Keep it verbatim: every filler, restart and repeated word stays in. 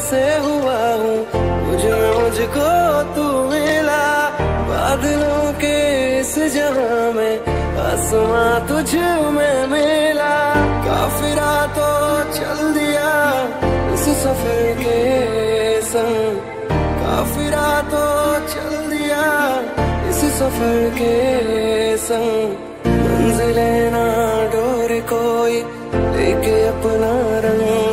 से हुआ हूँ, मुझ में मुझको तू मिला। बादलों के इस जहां में आसमां तुझ में मिला। काफिरा तो चल दिया इस सफर के संग, काफिरा तो चल दिया इस सफर के संग। मंजिलें ना डोर कोई लेके अपना रंग,